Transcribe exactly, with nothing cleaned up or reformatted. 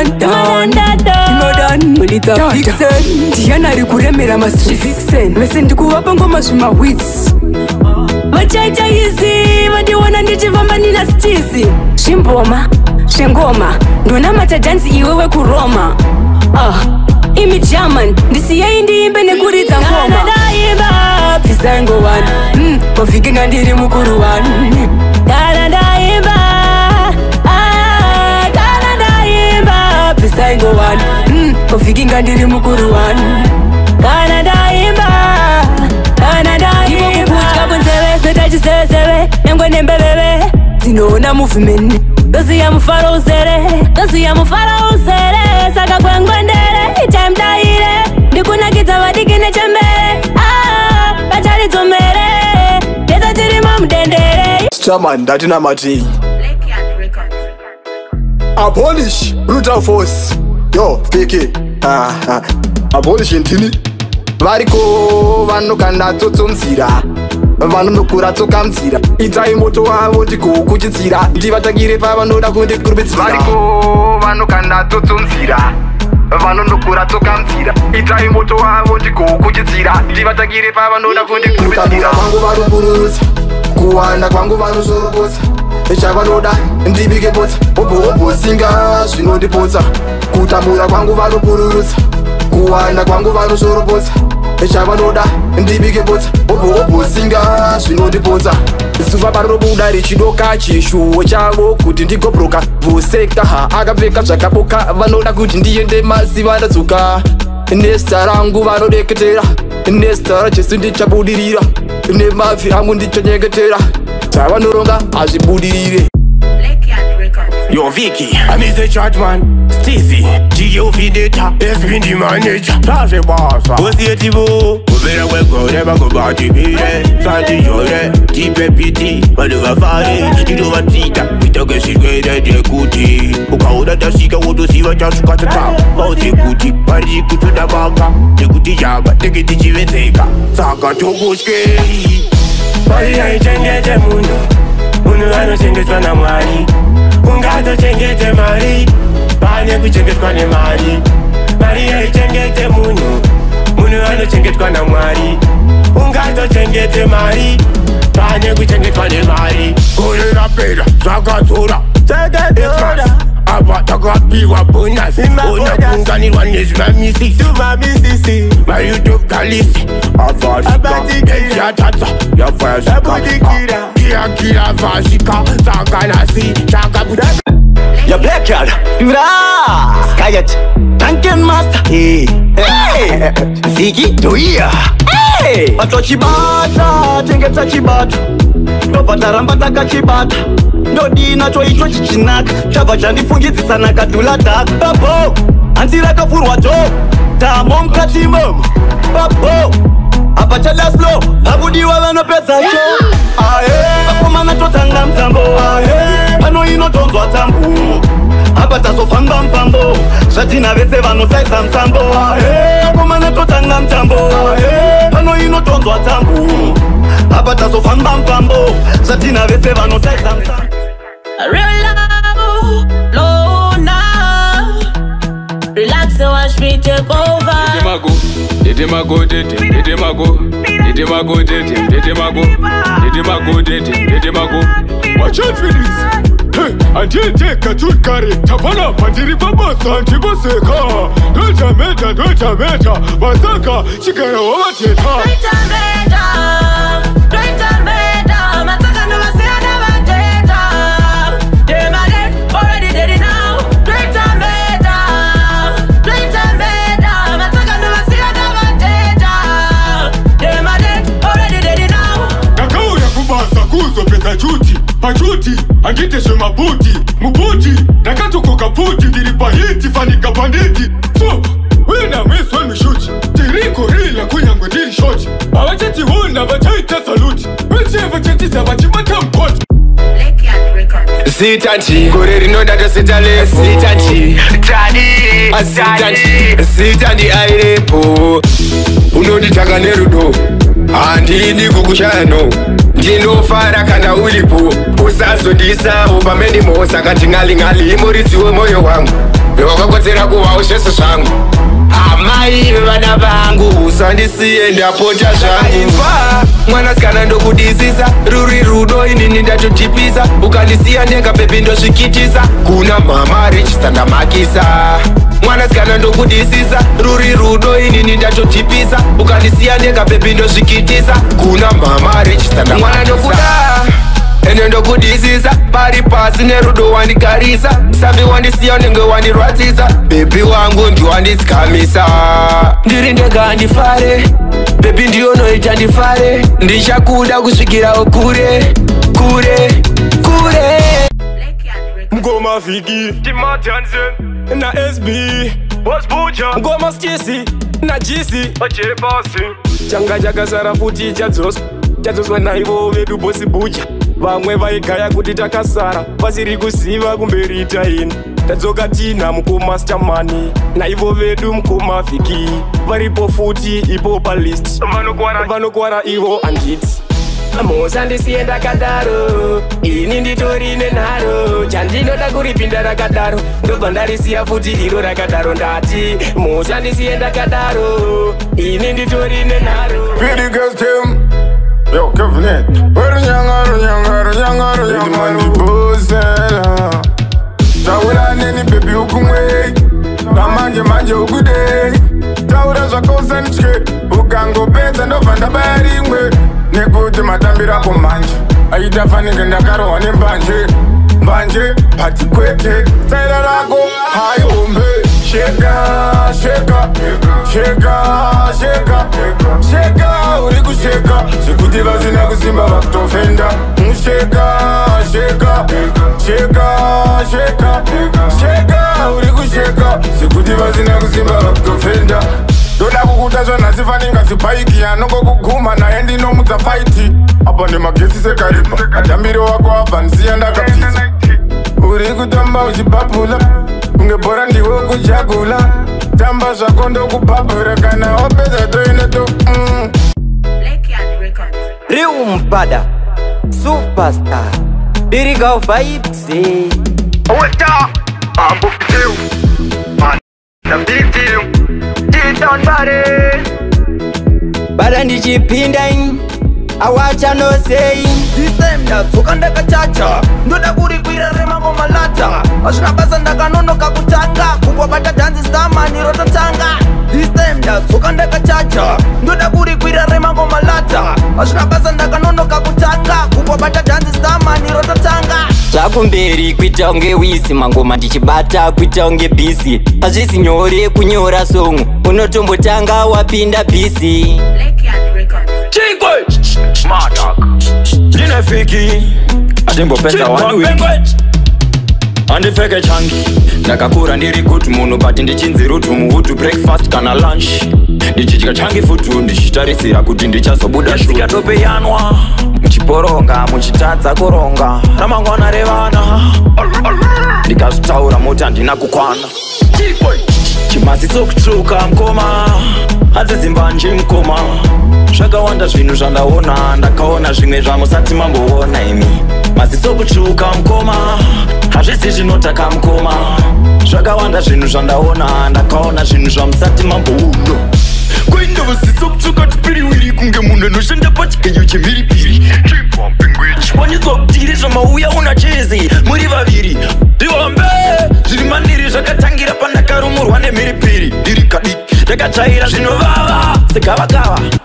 dan dan dan mulita fixen Diana rikuremera master fixen Mese ndikuvapa ngoma zvima hits Vachaita izi vandiwana ndichivamba nina stizi Zvimboma zvengoma ndonamata dhansi iwewe kuroma Ah imi German ndisiyei ndiimbe nekuridza ngoma Kana ndaimba pisa ngowani mm, Kofiki ngandiri mukuru wani Kana ndaimba ah, Kana ndaimba pisa ngowani mm, Kofiki ngandiri mukuru wani Kana ndaimba Kana ndaimba Ivo kukutya kunzeve Zveta chiseveseve Nengwe nembeveve Dzinoona movement Dozi ya mufaro uzere Dozi ya mufaro uzere Saka kwengwendere Time daire Ndikunakidza vadiki nechembere Ah, bachari dzomere Deza tirima mudendere Chairman, ndatina mati BlackYard Records. Abolish brutal force. Yo, fake Ah, ah. Abolish intini Variko vanokanda tsotsomzira vanonokura tsokamzira itai moto wavo ndikukuchitsira ndivatagire pavanoda kundikurumitsira variko vanokanda tsotsomzira vanonokura tsokamzira itai moto wavo ndikukuchitsira ndivatagire pavanoda kundikurumitsira kwangu varupururutsa kuwanda kwangu vanosorokotsa chavanoda ndibike botsa oboobosinga zvinondipotsa kutambura kwangu varupururutsa kuwanda kwangu vanosorokotsa chavanoda ndibike botsa oboobosinga zvinondipotsa zuva parobuda richidoka chishuwo chavo kuti ndigobroka voseka ha akapfeka zvakaboka vanoda kuti ndiende masi vandatsuka nezita rangu vanodeketera nezita rajesu ndichabudirira nemabvi angu ndichonyengetera zvavanoronga hazvibudirire Yo Vicky, I'm the church man Stevie, G O V data F B D manager That's a boss What's the ativo? Ubera weko, never go back to me Santi Yore, T P P T Maduga Fari, Tito Matita Mitoke Shigwede, Dekuti Ukauda Tashika, Wodo Siva Jashuka Tata Mauti Kuti, Pari Kutu Dabaka Dekuti Jaba, Teke Tichiveteka Saka Tokuske Pari Aitengete Mundo Mundo Ano Sengetwa na Mwari Ungato chengete mari Panye kuchengetwa ne mari Mari ya chengete munu Munu ano chengetwa na mwari Ungato chengete mari Panye kuchengetwa ne mari Kule na pera, zakatora Zakatora Aba takapiwa bonus Ona kunganirwa nezima misisi Zuma misisi Mariuto kalisi Avashika Eja tata Ya vashika Abudikira Kia kia vashika Zakanasi Zakabuda Ya BlackYard Yura Skyet Tanken Master Hey Hey Ziggy Doia Hey Bato chibata Tengeta chibata Nobata rambata kachibata Ndodina choicho chichinaka Chava chandifungidzisa nakadhula dhaka Babo Anzira kafurwa to Tamo mkati momo Babo Apa chada slow Hakudiwa vanopedza cho Ahe Akomana totanga mtambo Ahe Pano inotonzwa tambu Apa tasofamba mfambo Zvatina vese vanosaisa msambo Ahe Akomana totanga mtambo Ahe Pano inotonzwa tambu Apa tasofamba mfambo Zvatina vese vanosaisa msambo Real love, low now. Relax and watch me take over. Dede mago, dede mago, dede mago, dede mago, dede, dede mago, dede mago, dede, dede mago. Watch out for this. Hey, until take a good carry. Tapana, Pandiri Baba, Santi Boseka. Dolce Meta, Dolce Meta, Basaka, Chicano, what you talk? Dolce Meta, Dolce Meta, Mataka no Masiana Mateta. They mad it, already did it now. Dolce Meta, Dolce Meta, Mataka no Masiana Mateta. They mad it, already did it now. Nakao ya kubasa kuzo pesa chuti, pachuti, angite shema buti, mubuti, nakatoko kaputi, diripa hiti, fanika banditi. So, wina miss when we shoot. Tiriko rila kuyangu diri short. Awachati huna bachaita saluti. Whichever chati sabachi matam pot. BlackYard Records. Sitanchi, kore rinoda to sitale. Sitanchi, Tani, Sitanchi, Sitani airepo. Unonditanga nerudo, handidi kukushano. Ndinofara kana ulipo, usazodisa upameni mosa kati ngali ngali imuriziwe moyo wangu. Wakakwa zvese zvangu. Amai vana vangu usandisiye ndapota zvangu. Mwanasikana ndokudisisa ruri rudo inini ndatotipisa. Ukandisiya ndega bebi ndosvikitisa. Kuna mama rechista ndamakisa. Mwanasikana ndokudisisa ruri rudo inini ndatotipisa. Ukandisiya ndega bebi ndosvikitisa. Kuna mama rechista ndamakisa. Mwana ndokuda ene ndokudisisa pari pasi nerudo wandigarisa. Savi wandisiya nenge wandirwadzisa. Bebi wangu ndiwandisikamisa. Ndiri ndega ndifare bebi ndiyonoita ndifare. Ndichakuda kusvikirawo kure kure kure. Ngoma Viki Tima Tanzen na S B Boss Buja Ngoma Stacey na G C Achire pasi. Changa chakasara futi chadzoswa chadzoswa naivo vedu Boss Buja. Vamwe vaigaya kuti takasara vasiri kuziva kumberi taini. Tadzoka tina mukumastermani naivo vedu mukoma Viki. Varipo futi ipo palist vanokwara ivo anditi. Musandisiye ndakadaro ini nditori nenharo. Chandinoda kuripinda rakadaro ndobva ndarisiya futi iro rakadaro. Ndati musandisiye ndakadaro ini nditori nenharo. Yo, Kevin, Runyanga, Runyanga, Runyanga, Runyanga, Ndibosela. Taura neni baby ukumwe, namanje manje ukude. Taura zvakosa nitye, ukangopedza ndobva ndabayarimwe. Nekuti matambira kumanje, aitafanike ndakarohwa nembanje. Mbanje, pati kwete, tsaira rako, hai hombe. Sheka, sheka, sheka, sheka, sheka, uri kusheka. Sekuti vasina kusimba vakutofenda. Musheka, sheka, sheka, sheka, sheka, uri kusheka. Sekuti vasina kusimba vakutofenda. Ndoda kukuta zvonhasi faninga zipaiki anongo kuguma naye ndinomudza faiti. Apa ndemagesi sekaripa atambiro wako abva ndisiya ndakapfisa. Uri kutamba uchibhabhula kunge bhora ndiwe kujagula. Tamba zvako ndokubhabhura kana wapedza toine to mm. BlackYard Records. Riu Mbada Superstar Diriga vibes. Weta Ambo Fitiu Man Na Fitiu Titan Bade Bada ndichipinda in awacha no say. This time ndadzoka ndakachacha ndoda kurikwira remangoma lata. Azvina basa ndakanonoka kutanga kungobata dhanzi stamani rototanga. This time ndadzoka ndakachacha ndoda kurikwira remangoma lata. Azvina basa ndakanonoka kutanga kungobata dhanzi stamani rototanga. Zvakumberi kuita unge wisi mangoma ndichibata kuita unge bisi. Hazvisi nyore kunyora songo unotombotanga wapinda bisi. BlackYard Records. Chingwe Smartak Ndine Viki Adimbopedza one week Andipfeke changi Ndakakura ndiri kuti munhu but ndichinzi rutu muhutu breakfast kana lunch. Ndichidya changi futu ndichitarisira kuti ndichazobuda shuka topeyanwa. Muchiporonga muchitadza kuronga ramangwana revana. Ndikazvitaura moti handina kukwana. Chimasi sokutsvuka mukoma hadzidzimbanje mukoma. Zvakawanda zvinhu zvandaona ndakaona zvimwe zvamusati mamboona imi. Maziso kutsvuka mukoma hazvisi zvinotaka mukoma. Zvakawanda zvinhu zvandaona ndakaona zvinhu zvamusati mamboona. Kwaindoziso kutsvuka tipiriwiri kunge munhu anoshanda pachikayo chemhiripiri. Chikwanidzwa kuti iri zvamauya una chezi muri vaviri. Ndiwambe zviri maniri zvakatangira pandakarumurwa nemhiripiri. Ndiri kadiki ndakatsvaira zvinovava segavakava.